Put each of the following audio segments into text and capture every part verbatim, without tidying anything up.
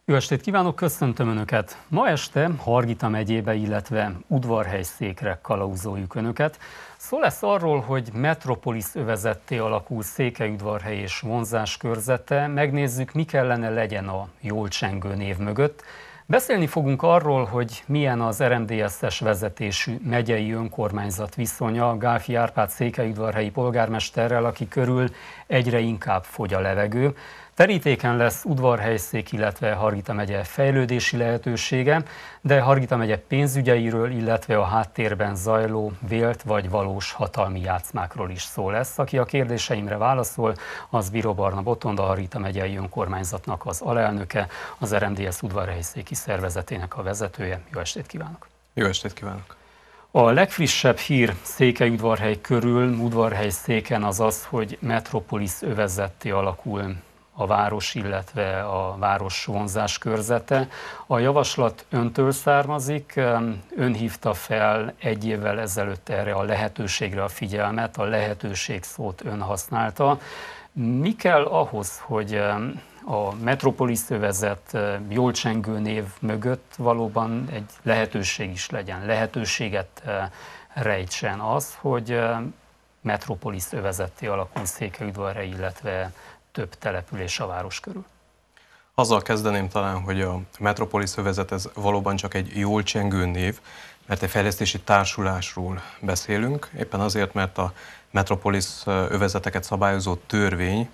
Jó estét kívánok, köszöntöm Önöket! Ma este Hargita megyébe, illetve Udvarhely-Székre kalauzoljuk Önöket. Szó lesz arról, hogy metropolisz övezetté alakul Székelyudvarhely és vonzás körzete. Megnézzük, mi kellene legyen a jól csengő név mögött. Beszélni fogunk arról, hogy milyen az er em dé es-es vezetésű megyei önkormányzat viszonya Gálffy Árpád székelyudvarhelyi polgármesterrel, aki körül egyre inkább fogy a levegő. Terítéken lesz Udvarhely-Szék, illetve Hargita megye fejlődési lehetősége, de Hargita megye pénzügyeiről, illetve a háttérben zajló vélt vagy valós hatalmi játszmákról is szó lesz. Aki a kérdéseimre válaszol, az Biro Barna Botond, a Hargita megyei önkormányzatnak az alelnöke, az er em dé es Udvarhely-Széki szervezetének a vezetője. Jó estét kívánok! Jó estét kívánok! A legfrissebb hír Székelyudvarhely körül, Udvarhely-Széken az az, hogy metropolisz övezetté alakul a város, illetve a város vonzás körzete. A javaslat öntől származik, ön hívta fel egy évvel ezelőtt erre a lehetőségre a figyelmet, a lehetőség szót ön használta. Mi kell ahhoz, hogy a metropolisz övezet jól csengő név mögött valóban egy lehetőség is legyen, lehetőséget rejtsen az, hogy metropolisz övezetté alakul Székelyudvarhely, illetve több település a város körül? Azzal kezdeném talán, hogy a metropolisz övezet ez valóban csak egy jól csengő név, mert egy fejlesztési társulásról beszélünk, éppen azért, mert a metropolisz övezeteket szabályozó törvény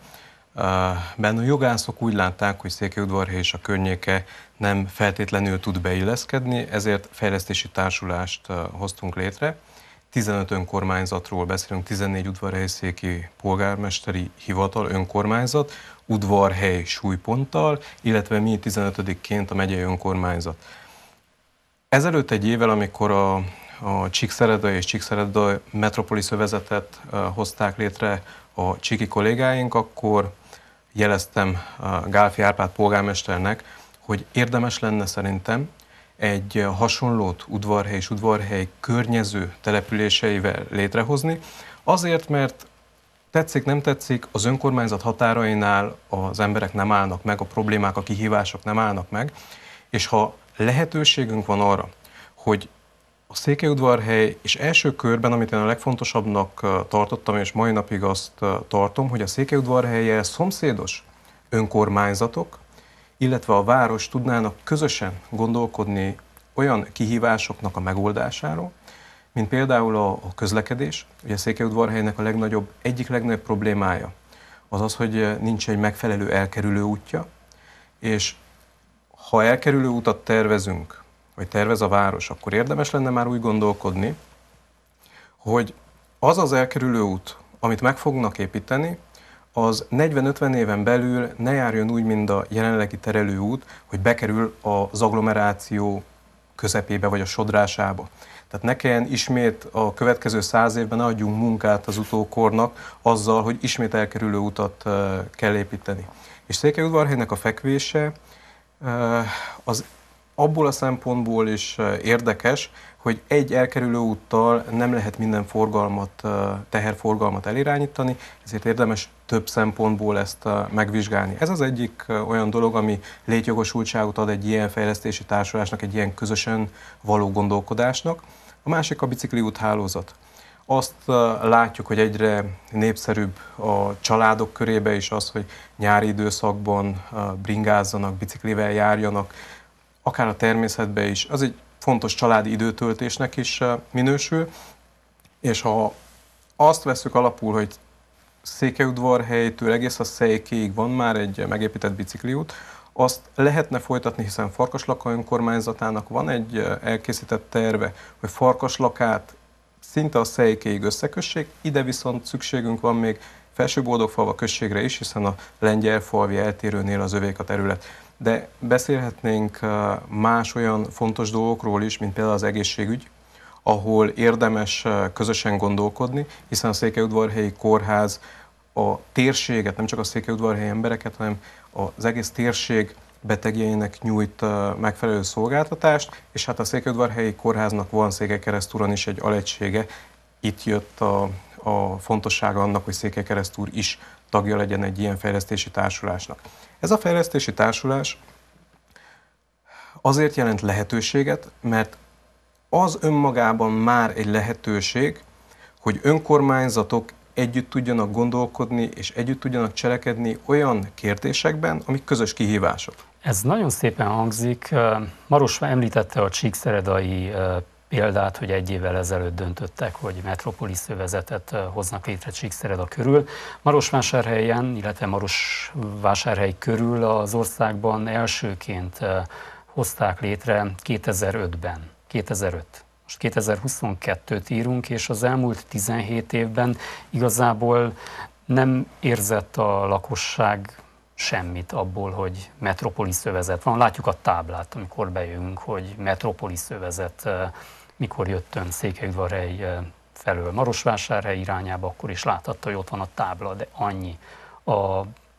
benne a jogászok úgy látták, hogy Székelyudvarhely és a környéke nem feltétlenül tud beilleszkedni, ezért fejlesztési társulást hoztunk létre. tizenöt önkormányzatról beszélünk, tizennégy udvarhelyszéki polgármesteri hivatal, önkormányzat, Udvarhely súlyponttal, illetve mi tizenötödikként a megyei önkormányzat. Ezelőtt egy évvel, amikor a, a Csíkszereda és Csíkszereda metropolisz övezetet uh, hozták létre a csíki kollégáink, akkor jeleztem uh, Gálffy Árpád polgármesternek, hogy érdemes lenne szerintem egy hasonlót Udvarhely és Udvarhely környező településeivel létrehozni, azért, mert tetszik, nem tetszik, az önkormányzat határainál az emberek nem állnak meg, a problémák, a kihívások nem állnak meg, és ha lehetőségünk van arra, hogy a Székelyudvarhely, és első körben, amit én a legfontosabbnak tartottam, és mai napig azt tartom, hogy a Székelyudvarhellyel szomszédos önkormányzatok, illetve a város tudnának közösen gondolkodni olyan kihívásoknak a megoldásáról, mint például a, a közlekedés. Ugye Székelyudvarhelynek a legnagyobb, egyik legnagyobb problémája az az, hogy nincs egy megfelelő elkerülő útja, és ha elkerülő utat tervezünk, vagy tervez a város, akkor érdemes lenne már úgy gondolkodni, hogy az az elkerülő út, amit meg fognak építeni, az negyven-ötven éven belül ne járjon úgy, mint a jelenlegi terelőút, hogy bekerül az agglomeráció közepébe vagy a sodrásába. Tehát ne kelljen ismét a következő száz évben adjunk munkát az utókornak azzal, hogy ismét elkerülő utat kell építeni. És Székelyudvarhelynek a fekvése az abból a szempontból is érdekes, hogy egy elkerülő úttal nem lehet minden forgalmat, teherforgalmat elirányítani, ezért érdemes több szempontból ezt megvizsgálni. Ez az egyik olyan dolog, ami létjogosultságot ad egy ilyen fejlesztési társulásnak, egy ilyen közösen való gondolkodásnak. A másik a bicikliút hálózat. Azt látjuk, hogy egyre népszerűbb a családok körébe is az, hogy nyári időszakban bringázzanak, biciklivel járjanak, akár a természetben is. Az egy fontos családi időtöltésnek is minősül, és ha azt vesszük alapul, hogy Székelyudvarhelytől egész a Szejkéig van már egy megépített bicikliút, azt lehetne folytatni, hiszen Farkaslaka önkormányzatának van egy elkészített terve, hogy Farkaslakát szinte a Szejkéig összekössék, ide viszont szükségünk van még Felső-Boldogfalva községre is, hiszen a Lengyelfalvi eltérőnél az övék a terület. De beszélhetnénk más olyan fontos dolgokról is, mint például az egészségügy, ahol érdemes közösen gondolkodni, hiszen a Székelyudvarhelyi Kórház a térséget, nem csak a székelyudvarhelyi embereket, hanem az egész térség betegjeinek nyújt megfelelő szolgáltatást, és hát a Székelyudvarhelyi Kórháznak van Székelykeresztúron is egy alegysége. Itt jött a, a fontossága annak, hogy Székelykeresztúr is tagja legyen egy ilyen fejlesztési társulásnak. Ez a fejlesztési társulás Azért jelent lehetőséget, mert az önmagában már egy lehetőség, hogy önkormányzatok együtt tudjanak gondolkodni és együtt tudjanak cselekedni olyan kérdésekben, amik közös kihívások. Ez nagyon szépen hangzik. Marosvá említette a csíkszeredai példát, hogy egy évvel ezelőtt döntöttek, hogy metropolis övezetet hoznak létre Csíkszereda körül. Marosvásárhelyen, illetve Marosvásárhely körül az országban elsőként hozták létre kétezer-ötben. kétezer-öt. Most kétezer-huszonkettőt írunk, és az elmúlt tizenhét évben igazából nem érzett a lakosság semmit abból, hogy metropolis övezet van. Látjuk a táblát, amikor bejövünk, hogy metropolis övezet, mikor jött ön Székelyudvarhely felől Marosvásárhely irányába, akkor is láthatta, hogy ott van a tábla, de annyi. A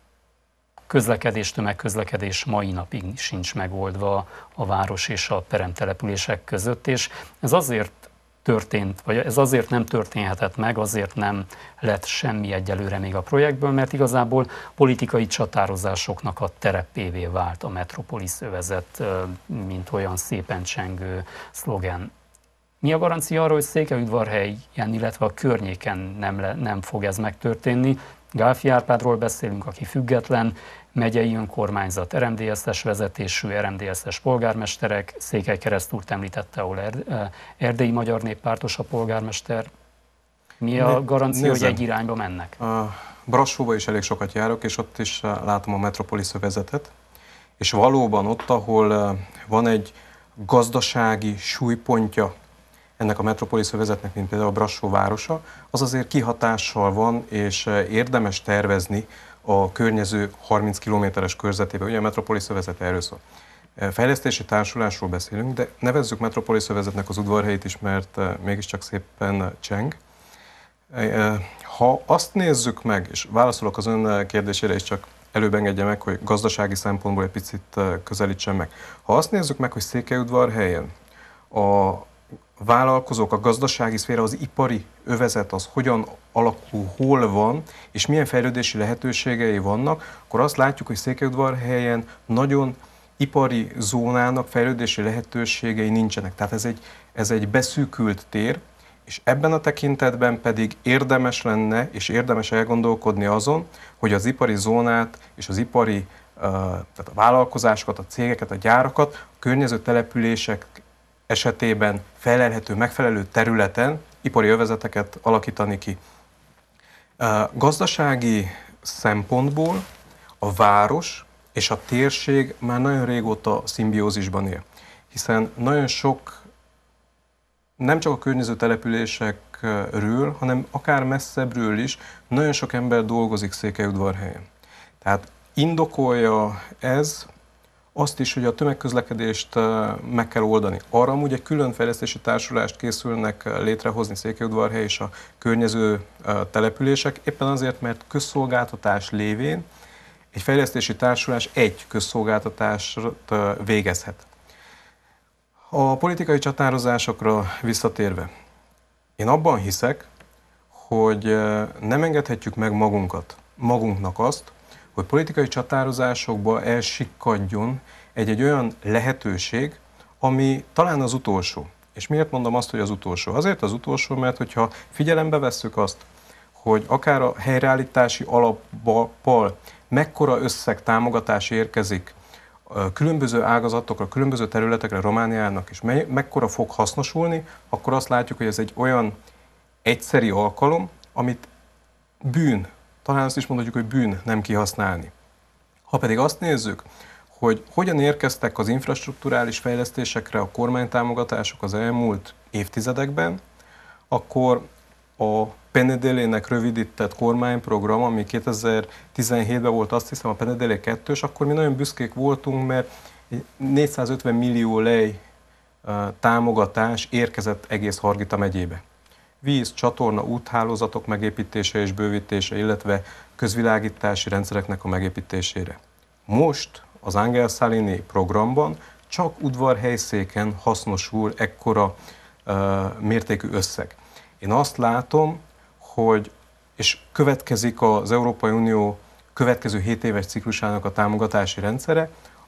közlekedés, tömegközlekedés mai napig sincs megoldva a város és a peremtelepülések között, és ez azért történt, vagy ez azért nem történhetett meg, azért nem lett semmi egyelőre még a projektből, mert igazából politikai csatározásoknak a terepévé vált a metropolis övezet, mint olyan szépen csengő szlogen. Mi a garancia arra, hogy Székelyudvarhelyen, illetve a környéken nem, le, nem fog ez megtörténni? Gálffy Árpádról beszélünk, aki független, megyei önkormányzat, er em dé es-es vezetésű, er em dé es-es polgármesterek, Székelykeresztúrt említette, ahol er, erdélyi magyar néppártos a polgármester. Mi a garancia, Nézem, hogy egy irányba mennek? A Brassóba is elég sokat járok, és ott is látom a metropolis övezetet. És valóban ott, ahol van egy gazdasági súlypontja ennek a metropolis övezetnek, mint például a Brassó városa, az azért kihatással van, és érdemes tervezni a környező harminc kilométeres körzetében. Ugye a metropolis övezet erről szól. Fejlesztési társulásról beszélünk, de nevezzük metropolis övezetnek az Udvarhelyit is, mert mégiscsak szépen cseng. Ha azt nézzük meg, és válaszolok az ön kérdésére is, csak előbb engedje meg, hogy gazdasági szempontból egy picit közelítsen meg. Ha azt nézzük meg, hogy Székelyudvarhelyen a vállalkozók, a gazdasági szféra, az ipari övezet az hogyan alakul, hol van, és milyen fejlődési lehetőségei vannak, akkor azt látjuk, hogy Székelyudvarhelyen nagyon ipari zónának fejlődési lehetőségei nincsenek. Tehát ez egy, ez egy beszűkült tér, és ebben a tekintetben pedig érdemes lenne, és érdemes elgondolkodni azon, hogy az ipari zónát és az ipari tehát a vállalkozásokat, a cégeket, a gyárakat, a környező települések esetében felelhető, megfelelő területen ipari övezeteket alakítani ki. Gazdasági szempontból a város és a térség már nagyon régóta szimbiózisban él, hiszen nagyon sok, nem csak a környező településekről, hanem akár messzebbről is nagyon sok ember dolgozik Székelyudvarhelyen. Tehát indokolja ez azt is, hogy a tömegközlekedést meg kell oldani. Arra amúgy egy külön fejlesztési társulást készülnek létrehozni Székelyudvarhely és a környező települések, éppen azért, mert közszolgáltatás lévén egy fejlesztési társulás egy közszolgáltatást végezhet. A politikai csatározásokra visszatérve, én abban hiszek, hogy nem engedhetjük meg magunkat, magunknak azt, hogy politikai csatározásokba elsikkadjon egy-egy olyan lehetőség, ami talán az utolsó. És miért mondom azt, hogy az utolsó? Azért az utolsó, mert hogyha figyelembe vesszük azt, hogy akár a helyreállítási alappal mekkora összeg támogatás érkezik különböző ágazatokra, különböző területekre Romániának, és me- mekkora fog hasznosulni, akkor azt látjuk, hogy ez egy olyan egyszeri alkalom, amit bűn, talán azt is mondhatjuk, hogy bűn nem kihasználni. Ha pedig azt nézzük, hogy hogyan érkeztek az infrastrukturális fejlesztésekre a kormánytámogatások az elmúlt évtizedekben, akkor a Penedelének rövidített kormányprogram, ami kétezer-tizenhétben volt, azt hiszem a Penedelé kettős, akkor mi nagyon büszkék voltunk, mert négyszázötven millió lej támogatás érkezett egész Hargita megyébe. Víz, csatorna, úthálózatok megépítése és bővítése, illetve közvilágítási rendszereknek a megépítésére. Most az Angel Salini programban csak Udvarhelyszéken hasznosul ekkora uh, mértékű összeg. Én azt látom, hogy, és következik az Európai Unió következő hét éves ciklusának a támogatási rendszere,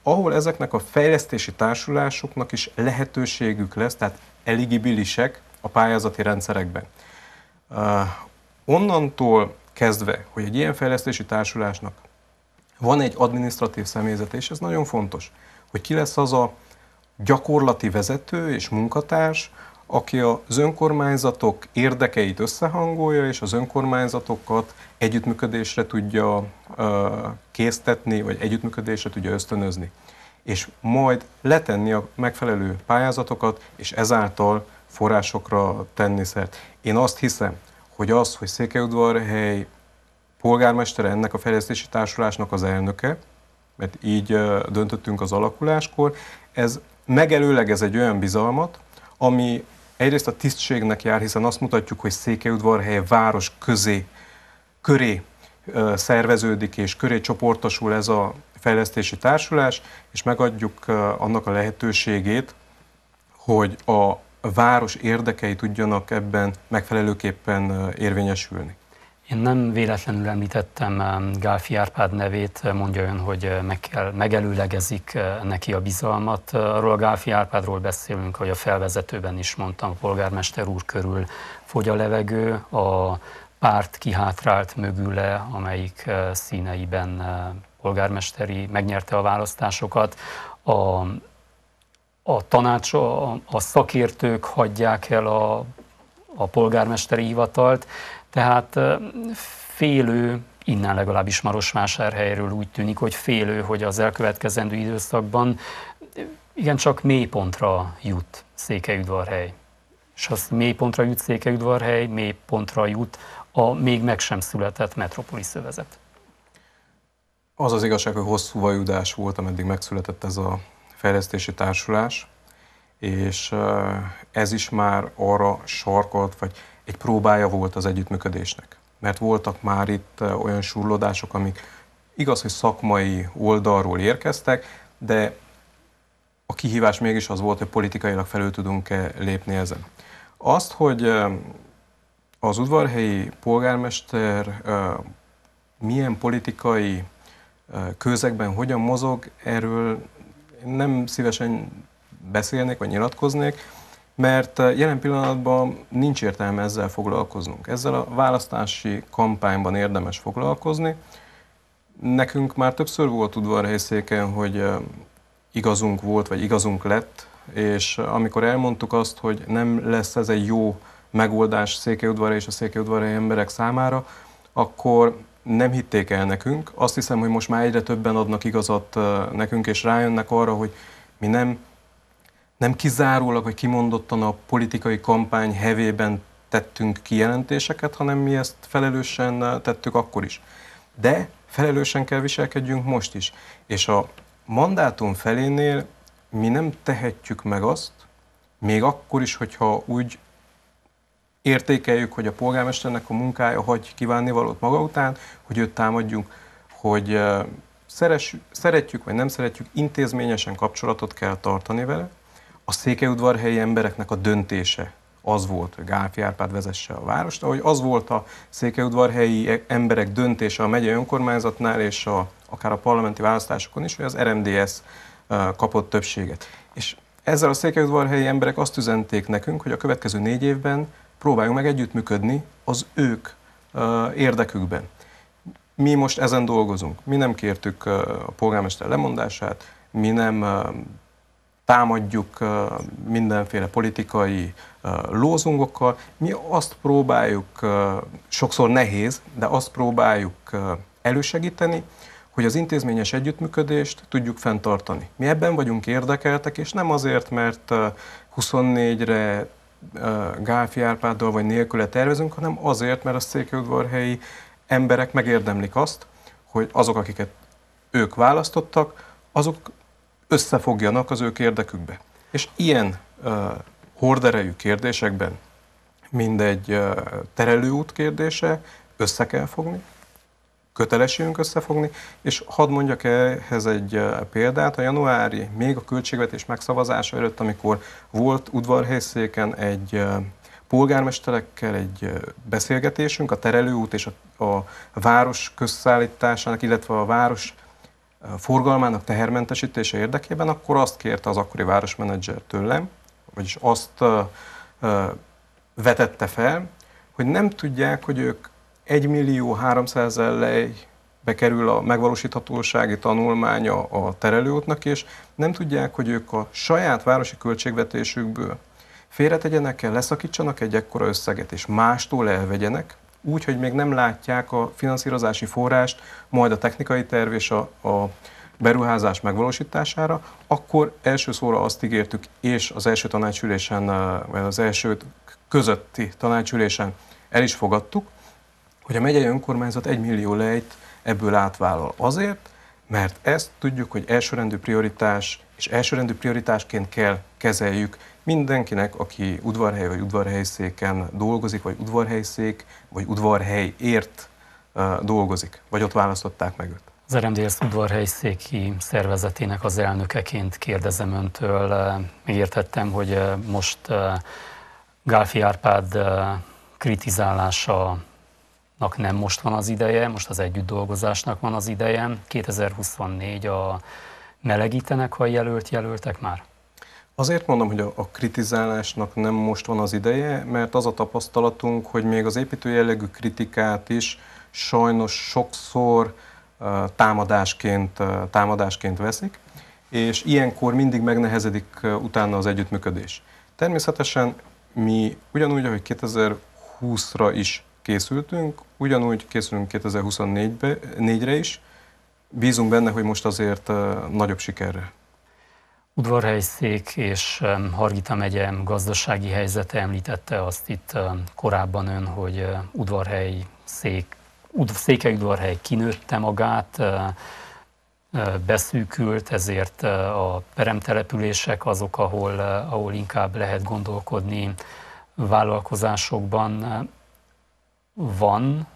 ahol ezeknek a fejlesztési társulásoknak is lehetőségük lesz, tehát eligibilisek a pályázati rendszerekben. Uh, onnantól kezdve, hogy egy ilyen fejlesztési társulásnak van egy adminisztratív személyzete, és ez nagyon fontos, hogy ki lesz az a gyakorlati vezető és munkatárs, aki az önkormányzatok érdekeit összehangolja, és az önkormányzatokat együttműködésre tudja uh, késztetni, vagy együttműködésre tudja ösztönözni. És majd letenni a megfelelő pályázatokat, és ezáltal forrásokra tenni szert. Én azt hiszem, hogy az, hogy Székelyudvarhely polgármestere ennek a fejlesztési társulásnak az elnöke, mert így uh, döntöttünk az alakuláskor, ez megelőlegez egy olyan bizalmat, ami egyrészt a tisztségnek jár, hiszen azt mutatjuk, hogy Székelyudvarhely város közé, köré uh, szerveződik és köré csoportosul ez a fejlesztési társulás, és megadjuk uh, annak a lehetőségét, hogy a város érdekei tudjanak ebben megfelelőképpen uh, érvényesülni. Én nem véletlenül említettem Gálffy Árpád nevét, mondja ön, hogy meg kell, megelőlegezik neki a bizalmat. Arról a Gálffy Árpádról beszélünk, hogy a felvezetőben is mondtam, a polgármester úr körül fogy a levegő, a párt kihátrált mögüle, amelyik színeiben polgármesteri megnyerte a választásokat. A, a tanács, a, a szakértők hagyják el a, a polgármesteri hivatalt, tehát félő, innen legalábbis Marosvásárhelyről úgy tűnik, hogy félő, hogy az elkövetkezendő időszakban igencsak mélypontra jut Székelyudvarhely. És az mélypontra jut Székelyudvarhely, mélypontra jut a még meg sem született metropolisz övezet. Az az igazság, hogy hosszú vajudás volt, ameddig megszületett ez a fejlesztési társulás, és ez is már arra sarkolt, vagy egy próbája volt az együttműködésnek. Mert voltak már itt olyan surlódások, amik igaz, hogy szakmai oldalról érkeztek, de a kihívás mégis az volt, hogy politikailag felül tudunk-e lépni ezen. Azt, hogy az udvarhelyi polgármester milyen politikai közegben hogyan mozog, erről nem szívesen beszélnék, vagy nyilatkoznék, mert jelen pillanatban nincs értelme ezzel foglalkoznunk. Ezzel a választási kampányban érdemes foglalkozni. Nekünk már többször volt udvarhelyszéken, hogy igazunk volt, vagy igazunk lett, és amikor elmondtuk azt, hogy nem lesz ez egy jó megoldás Székelyudvarhely és a Székelyudvarhelyi emberek számára, akkor nem hitték el nekünk. Azt hiszem, hogy most már egyre többen adnak igazat nekünk, és rájönnek arra, hogy mi nem Nem kizárólag, hogy kimondottan a politikai kampány hevében tettünk kijelentéseket, hanem mi ezt felelősen tettük akkor is. De felelősen kell viselkedjünk most is. És a mandátum felénél mi nem tehetjük meg azt, még akkor is, hogyha úgy értékeljük, hogy a polgármesternek a munkája hagy kívánnivalót maga után, hogy őt támadjunk, hogy szeretjük vagy nem szeretjük, intézményesen kapcsolatot kell tartani vele. A székelyudvarhelyi embereknek a döntése az volt, hogy Gálffy Árpád vezesse a várost, ahogy az volt a székelyudvarhelyi emberek döntése a megyei önkormányzatnál és a, akár a parlamenti választásokon is, hogy az er em dé es kapott többséget. És ezzel a székelyudvarhelyi emberek azt üzenték nekünk, hogy a következő négy évben próbáljunk meg együttműködni az ők érdekükben. Mi most ezen dolgozunk. Mi nem kértük a polgármester lemondását, mi nem támadjuk mindenféle politikai lózungokkal. Mi azt próbáljuk, sokszor nehéz, de azt próbáljuk elősegíteni, hogy az intézményes együttműködést tudjuk fenntartani. Mi ebben vagyunk érdekeltek, és nem azért, mert huszonnégyre Gálffy Árpáddal vagy nélküle tervezünk, hanem azért, mert a székelyudvarhelyi emberek megérdemlik azt, hogy azok, akiket ők választottak, azok összefogjanak az ők érdekükbe. És ilyen uh, horderejű kérdésekben mindegy uh, terelőút kérdése össze kell fogni, kötelességünk összefogni, és hadd mondjak ehhez egy uh, példát. A januári, még a költségvetés megszavazása előtt, amikor volt udvarhelyszéken egy uh, polgármesterekkel egy uh, beszélgetésünk, a terelőút és a, a város közszállításának, illetve a város forgalmának tehermentesítése érdekében, akkor azt kérte az akkori városmenedzser tőlem, vagyis azt vetette fel, hogy nem tudják, hogy ők egymillió-háromszázezer lejbe kerül a megvalósíthatósági tanulmánya a terelőútnak, és nem tudják, hogy ők a saját városi költségvetésükből félretegyenek el, leszakítsanak egy ekkora összeget, és mástól elvegyenek, úgy, hogy még nem látják a finanszírozási forrást, majd a technikai terv és a, a beruházás megvalósítására, akkor első szóra azt ígértük, és az első tanácsülésen, vagy az első közötti tanácsülésen el is fogadtuk, hogy a megyei önkormányzat egy millió lejt ebből átvállal. Azért, mert ezt tudjuk, hogy elsőrendű prioritás, és elsőrendű prioritásként kell kezeljük mindenkinek, aki udvarhely vagy udvarhelyszéken dolgozik, vagy udvarhelyszék, vagy udvarhelyért uh, dolgozik, vagy ott választották meg őt. Az er em dé es udvarhelyszéki szervezetének az elnökeként kérdezem öntől. Megértettem, hogy most Gálfi Árpád kritizálása nem most van az ideje, most az együttdolgozásnak van az ideje. kétezer-huszonnégy a melegítenek, ha jelölt jelöltek már? Azért mondom, hogy a, a kritizálásnak nem most van az ideje, mert az a tapasztalatunk, hogy még az építő jellegű kritikát is sajnos sokszor uh, támadásként, uh, támadásként veszik, és ilyenkor mindig megnehezedik uh, utána az együttműködés. Természetesen mi ugyanúgy, ahogy kétezer-húszra is készültünk, ugyanúgy készülünk kétezer-huszonnégyre is, bízunk benne, hogy most azért uh, nagyobb sikerrel. Udvarhelyszék és Hargita megye gazdasági helyzete, említette azt itt korábban ön, hogy udvarhelyszék, Székelyudvarhely kinőtte magát, beszűkült, ezért a peremtelepülések azok, ahol, ahol inkább lehet gondolkodni vállalkozásokban. Van,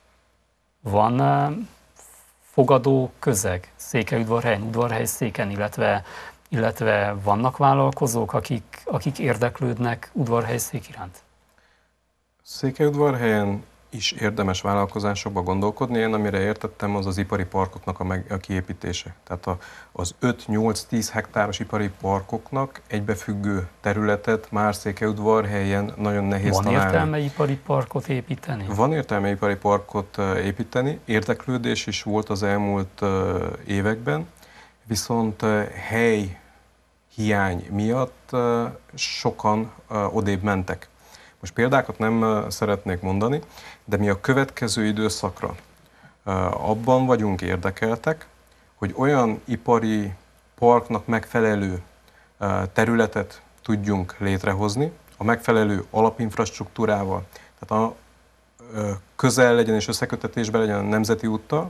van fogadó közeg Székelyudvarhelyen, Udvarhelyszéken, illetve illetve vannak vállalkozók, akik, akik érdeklődnek udvarhelyszék iránt? Székelyudvarhelyen is érdemes vállalkozásokba gondolkodni. Én amire értettem, az az ipari parkoknak a, meg, a kiépítése. Tehát a, az öt-nyolc-tíz hektáros ipari parkoknak egybefüggő területet már Székelyudvarhelyen nagyon nehéz Van találni. Van értelme ipari parkot építeni? Van értelme ipari parkot építeni. Érdeklődés is volt az elmúlt években. Viszont hely hiány miatt sokan odébb mentek. Most példákat nem szeretnék mondani, de mi a következő időszakra abban vagyunk érdekeltek, hogy olyan ipari parknak megfelelő területet tudjunk létrehozni, a megfelelő alapinfrastruktúrával, tehát a közel legyen és összekötetésben legyen a nemzeti úttal,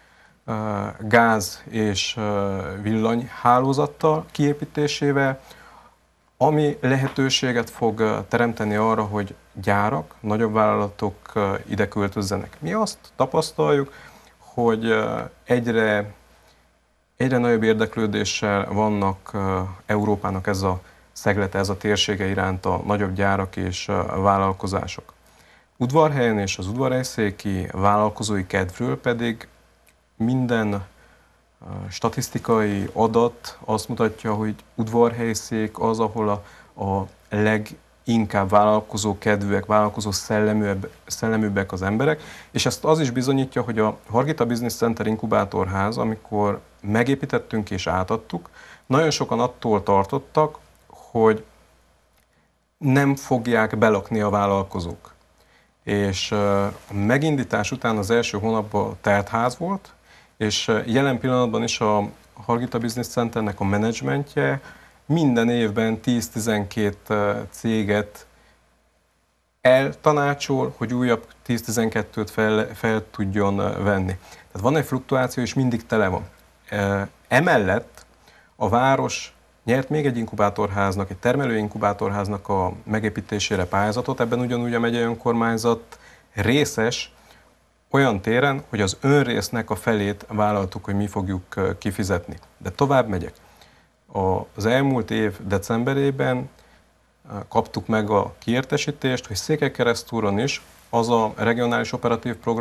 gáz és villanyhálózattal kiépítésével, ami lehetőséget fog teremteni arra, hogy gyárak, nagyobb vállalatok ide költözzenek. Mi azt tapasztaljuk, hogy egyre, egyre nagyobb érdeklődéssel vannak Európának ez a szeglete, ez a térsége iránt a nagyobb gyárak és vállalkozások. Udvarhelyen és az udvarhelyszéki vállalkozói kedvről pedig minden statisztikai adat azt mutatja, hogy udvarhelyszék az, ahol a, a leginkább vállalkozó kedvűek, vállalkozó szelleműbb, szelleműbbek az emberek, és ezt az is bizonyítja, hogy a Hargita Business Center inkubátorház, amikor megépítettünk és átadtuk, nagyon sokan attól tartottak, hogy nem fogják belakni a vállalkozók. És a megindítás után az első hónapban telt ház volt, és jelen pillanatban is a Hargita Business Centernek a menedzsmentje minden évben tíz-tizenkét céget eltanácsol, hogy újabb tíz-tizenkettőt fel, fel tudjon venni. Tehát van egy fluktuáció, és mindig tele van. Emellett a város nyert még egy inkubátorháznak, egy termelő inkubátorháznak a megépítésére pályázatot, ebben ugyanúgy a megyei önkormányzat részes, olyan téren, hogy az önrésznek a felét vállaltuk, hogy mi fogjuk kifizetni. De tovább megyek. Az elmúlt év decemberében kaptuk meg a kiértesítést, hogy Székelykeresztúron is az a regionális operatív program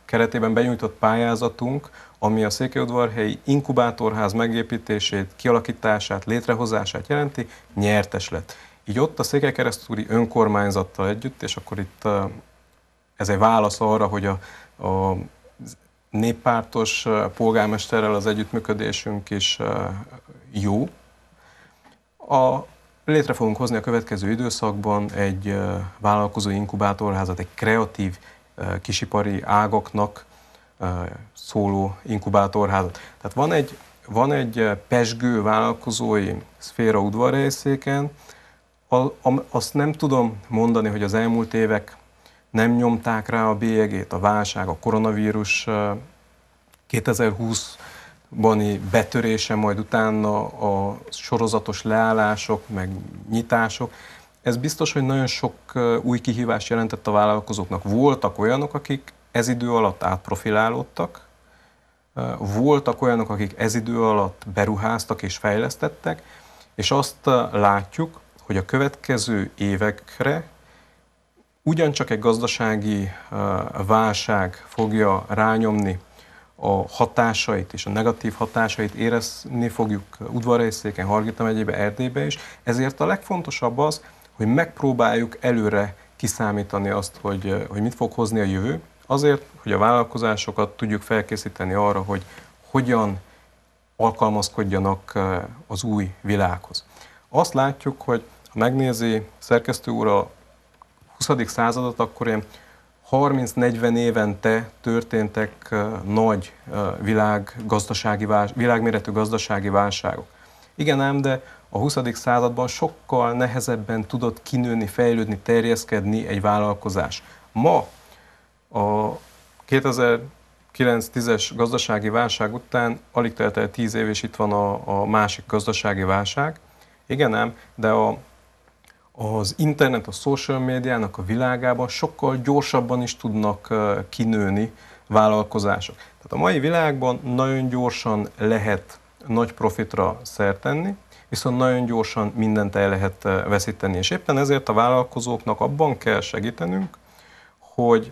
keretében benyújtott pályázatunk, ami a székelyudvarhelyi inkubátorház megépítését, kialakítását, létrehozását jelenti, nyertes lett. Így ott a székelykeresztúri önkormányzattal együtt, és akkor itt ez egy válasz arra, hogy a, a néppártos polgármesterrel az együttműködésünk is jó. A, létre fogunk hozni a következő időszakban egy vállalkozói inkubátorházat, egy kreatív kisipari ágaknak szóló inkubátorházat. Tehát van egy, van egy pezsgő vállalkozói szféra Udvarhelyszéken, azt nem tudom mondani, hogy az elmúlt évek nem nyomták rá a bélyegét, a válság, a koronavírus kétezer-húszbani betörése, majd utána a sorozatos leállások, meg nyitások. Ez biztos, hogy nagyon sok új kihívást jelentett a vállalkozóknak. Voltak olyanok, akik ez idő alatt átprofilálódtak, voltak olyanok, akik ez idő alatt beruháztak és fejlesztettek, és azt látjuk, hogy a következő évekre ugyancsak egy gazdasági válság fogja rányomni a hatásait és a negatív hatásait érezni fogjuk Udvarhelyszéken, Hargita megyébe, Erdélybe is. Ezért a legfontosabb az, hogy megpróbáljuk előre kiszámítani azt, hogy, hogy mit fog hozni a jövő, azért, hogy a vállalkozásokat tudjuk felkészíteni arra, hogy hogyan alkalmazkodjanak az új világhoz. Azt látjuk, hogy ha megnézi szerkesztő úr a huszadik századot, akkor ilyen harminc-negyven évente történtek nagy világgazdasági válság, világméretű gazdasági válságok. Igen ám, de a huszadik században sokkal nehezebben tudott kinőni, fejlődni, terjeszkedni egy vállalkozás. Ma a kétezer-kilenc-tízes gazdasági válság után alig telt el tíz év, és itt van a, a másik gazdasági válság. Igen ám, de a az internet, a social médiának a világában sokkal gyorsabban is tudnak kinőni vállalkozások. Tehát a mai világban nagyon gyorsan lehet nagy profitra szert tenni, viszont nagyon gyorsan mindent el lehet veszíteni. És éppen ezért a vállalkozóknak abban kell segítenünk, hogy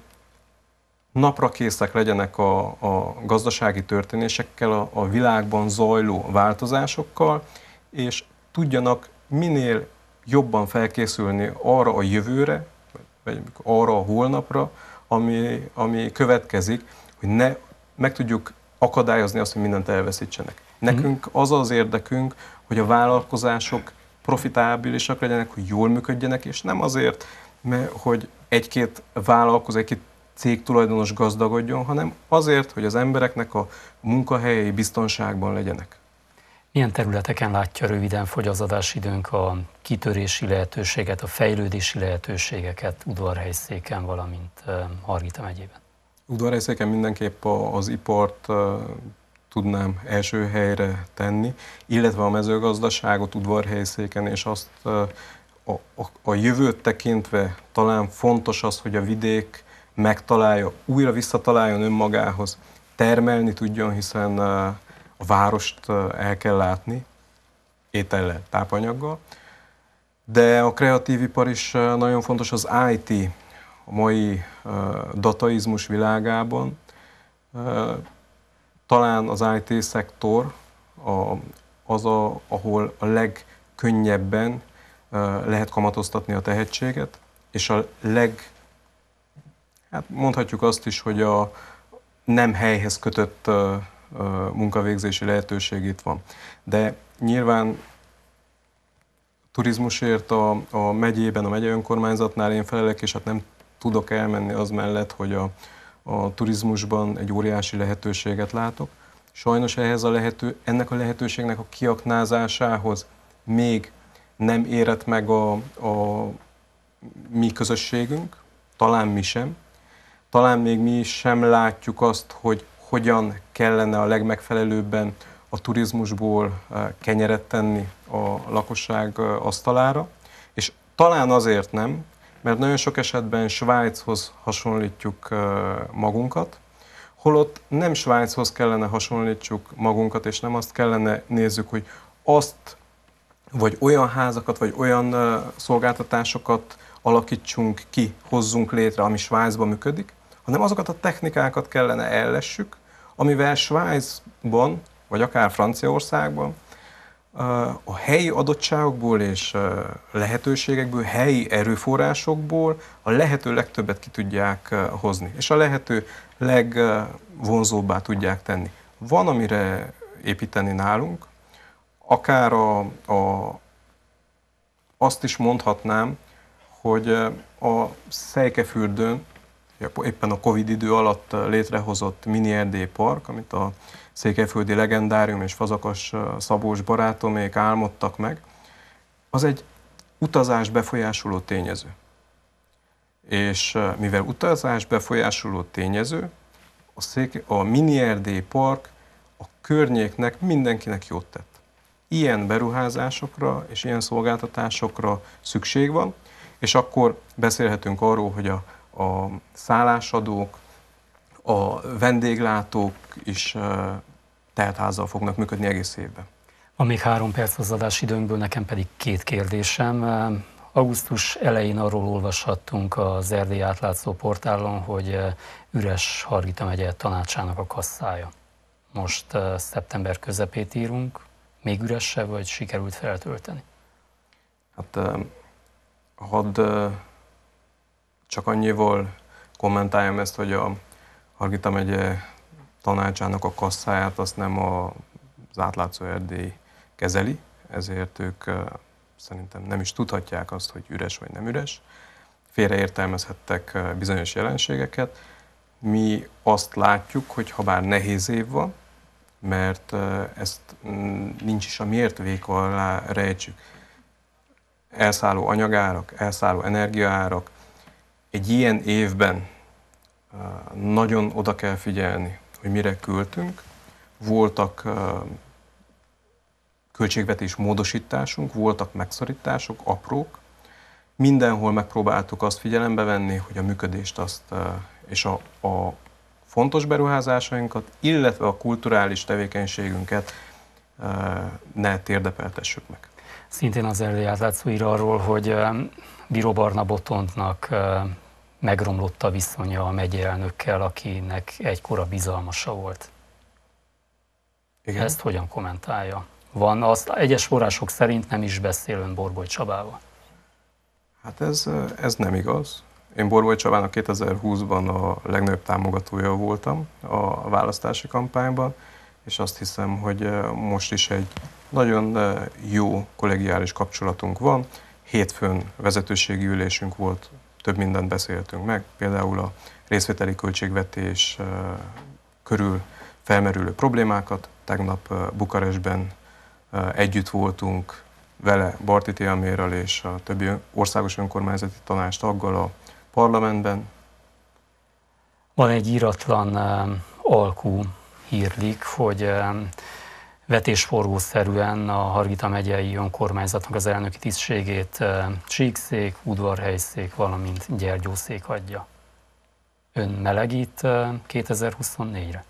napra készek legyenek a, a gazdasági történésekkel, a, a világban zajló változásokkal, és tudjanak minél jobban felkészülni arra a jövőre, vagy arra a holnapra, ami, ami következik, hogy ne meg tudjuk akadályozni azt, hogy mindent elveszítsenek. Nekünk az az érdekünk, hogy a vállalkozások profitábilisak legyenek, hogy jól működjenek, és nem azért, mert, hogy egy-két vállalkozó, egy-két cég tulajdonos gazdagodjon, hanem azért, hogy az embereknek a munkahelyei biztonságban legyenek. Milyen területeken látja röviden, fogy az adásidőnk, a kitörési lehetőséget, a fejlődési lehetőségeket Udvarhelyszéken, valamint Hargita megyében? Udvarhelyszéken mindenképp az ipart tudnám első helyre tenni, illetve a mezőgazdaságot Udvarhelyszéken, és azt a, a, a jövőt tekintve talán fontos az, hogy a vidék megtalálja, újra visszataláljon önmagához, termelni tudjon, hiszen a várost el kell látni, étellel, tápanyaggal, de a kreatív ipar is nagyon fontos, az i té, a mai dataizmus világában. Talán az i té szektor az, a, ahol a legkönnyebben lehet kamatoztatni a tehetséget, és a leg, hát mondhatjuk azt is, hogy a nem helyhez kötött munkavégzési lehetőség itt van. De nyilván turizmusért a, a megyében, a megye önkormányzatnál én felelek, és hát nem tudok elmenni az mellett, hogy a, a turizmusban egy óriási lehetőséget látok. Sajnos ehhez a lehető, ennek a lehetőségnek a kiaknázásához még nem érett meg a, a mi közösségünk, talán mi sem. Talán még mi sem látjuk azt, hogy hogyan kellene a legmegfelelőbben a turizmusból kenyeret tenni a lakosság asztalára. És talán azért nem, mert nagyon sok esetben Svájchoz hasonlítjuk magunkat, holott nem Svájchoz kellene hasonlítsuk magunkat, és nem azt kellene nézzük, hogy azt, vagy olyan házakat, vagy olyan szolgáltatásokat alakítsunk ki, hozzunk létre, ami Svájcban működik, hanem azokat a technikákat kellene ellessük, amivel Svájcban, vagy akár Franciaországban a helyi adottságokból és lehetőségekből, helyi erőforrásokból a lehető legtöbbet ki tudják hozni, és a lehető legvonzóbbá tudják tenni. Van, amire építeni nálunk, akár a, a, azt is mondhatnám, hogy a Székelyfürdőn éppen a Covid idő alatt létrehozott mini erdélypark, amit a székelyföldi legendárium és Fazakas Szabós barátomék álmodtak meg, az egy utazás befolyásoló tényező. És mivel utazás befolyásoló tényező, a, széke, a mini erdélypark a környéknek, mindenkinek jót tett. Ilyen beruházásokra és ilyen szolgáltatásokra szükség van, és akkor beszélhetünk arról, hogy a, a szállásadók, a vendéglátók is teltházzal fognak működni egész évben. Van még három perc az adásidőnkből, nekem pedig két kérdésem. Augusztus elején arról olvashattunk az Erdély átlátszó portálon, hogy üres Hargita megye tanácsának a kasszája. Most szeptember közepét írunk, még üresse, vagy sikerült feltölteni? Hát hadd csak annyival kommentáljam ezt, hogy a Hargita megye tanácsának a kasszáját azt nem az átlátszó Erdély kezeli, ezért ők szerintem nem is tudhatják azt, hogy üres vagy nem üres. Félreértelmezhettek bizonyos jelenségeket. Mi azt látjuk, hogy ha bár nehéz év van, mert ezt nincs is a mért véka alá rejtsük. Elszálló anyagárak, elszálló energiaárak. Egy ilyen évben nagyon oda kell figyelni, hogy mire költünk. Voltak költségvetés módosításunk, voltak megszorítások, aprók. Mindenhol megpróbáltuk azt figyelembe venni, hogy a működést azt, és a, a fontos beruházásainkat, illetve a kulturális tevékenységünket ne térdepeltessük meg. Szintén az Erdély átlátszó ír arról, hogy Bíró Barna Botondnak megromlott a viszonya a megyeelnökkel, akinek egykor bizalmasa volt. Igen. Ezt hogyan kommentálja? Van, azt egyes források szerint nem is beszél ön Borboly Csabával. Hát ez, ez nem igaz. Én Borboly Csabának kétezer-húszban a legnagyobb támogatója voltam a választási kampányban, és azt hiszem, hogy most is egy nagyon jó kollegiális kapcsolatunk van. Hétfőn vezetőségi ülésünk volt, több mindent beszéltünk meg, például a részvételi költségvetés körül felmerülő problémákat. Tegnap Bukarestben együtt voltunk vele, Barti Tiamérral és a többi országos önkormányzati tanács taggal a parlamentben. Van egy íratlan alkú hírlik, hogy vetésforgószerűen a Hargita megyei önkormányzatnak az elnöki tisztségét Csíkszék, Udvarhelyszék, valamint Gyergyószék adja. Ön melegít kétezer-huszonnégyre?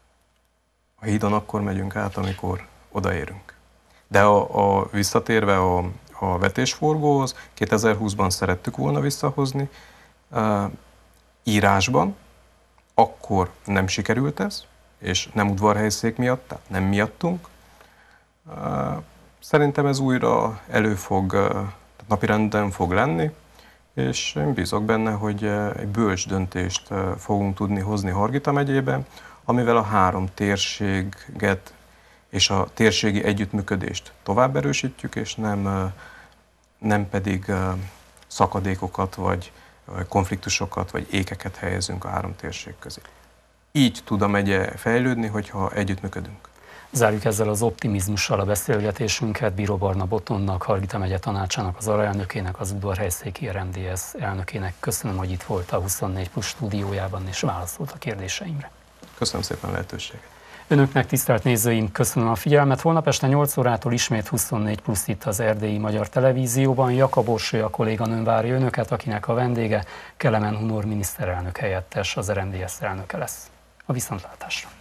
A hídon akkor megyünk át, amikor odaérünk. De a, a visszatérve a, a vetésforgóhoz, kétezer-húszban szerettük volna visszahozni uh, írásban, akkor nem sikerült ez, és nem Udvarhelyszék miatt, tehát nem miattunk. Uh, szerintem ez újra elő fog, uh, napirenden fog lenni, és én bízok benne, hogy uh, egy bölcs döntést uh, fogunk tudni hozni Hargita megyében, amivel a három térséget és a térségi együttműködést tovább erősítjük, és nem, nem pedig szakadékokat, vagy konfliktusokat, vagy ékeket helyezünk a három térség közé. Így tud a megye fejlődni, hogyha együttműködünk. Zárjuk ezzel az optimizmussal a beszélgetésünket. Bíró Barna Botondnak, Hargita megye tanácsának, az alelnökének, az Udvarhelyszéki er em dé es elnökének köszönöm, hogy itt volt a huszonnégy plusz stúdiójában, és válaszolt a kérdéseimre. Köszönöm szépen a lehetőséget. Önöknek, tisztelt nézőim, köszönöm a figyelmet. Holnap este nyolc órától ismét huszonnégy plusz itt az Erdélyi Magyar Televízióban. Jakab Orsolya kolléganőm várja önöket, akinek a vendége Kelemen Hunor miniszterelnök helyettes, az er em dé es elnöke lesz. A viszontlátásra!